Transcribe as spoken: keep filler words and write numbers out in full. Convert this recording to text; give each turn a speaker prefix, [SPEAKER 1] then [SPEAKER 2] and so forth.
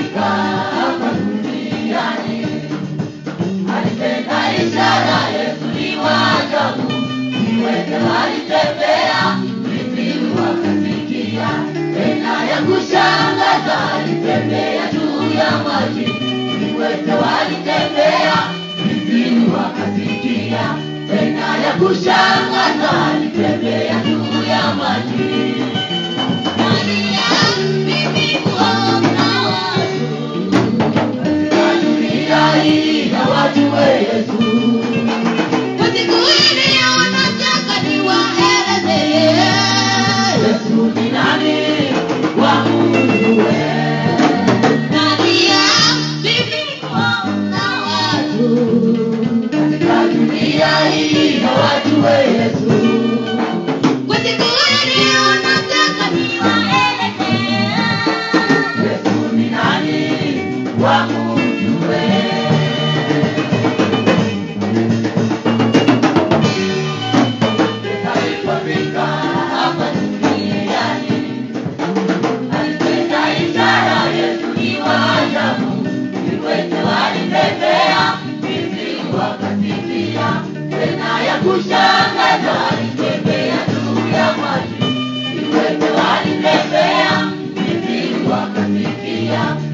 [SPEAKER 1] kufika hapa duniani. Alitenda ishara, Yesu ni wa ajabu. Viwete walitembea, viziwi wakasikia. Tena ya kushangaza, alitembea juu ya maji. Viwete walitembea, viziwi wakasikia. Tena ya kushangaza, alitembea juu ya maji. Yesu ni nani wa Mungu we? Katika dunia hii hawajue Yesu. Yesu ni nani wa Mungu we? Kushangaza, alitembea juu ya maji. Viwete walitembea, viziwi wakasikia.